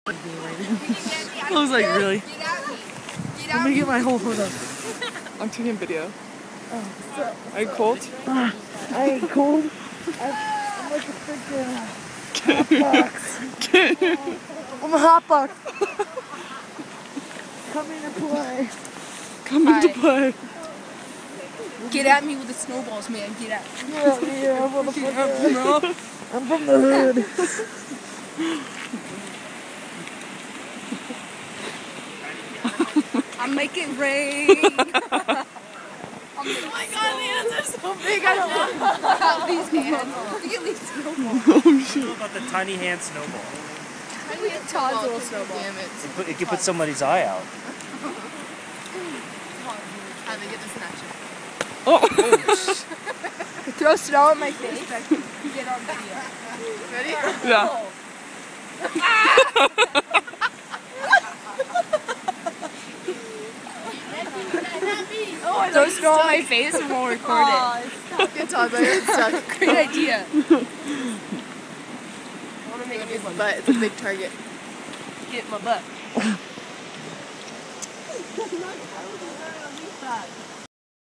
I was like, really? Let me get my whole hood up. I'm taking video. Are you cold? I ain't cold. I'm like a freaking hotbox. I'm a hotbox. Coming to play. Coming to play. Get at me with the snowballs, man. Get at me. Yeah, motherfucker. I'm from the hood. I'm making rain. Oh my god, the hands are so big. I don't want these hands. You can leave snowballs. Oh shit. What about the tiny hand snowball? Tiny hand Todd's little snowball. Damn it. It could put somebody's eye out. How they get to snatch it. Oh. Throw snow in my face. Get on video. Ready? Yeah. Throw snow on my face and we'll record it. Good talk, but it's stuck. Great idea. I want to make a big butt. It's a big target. Get my butt.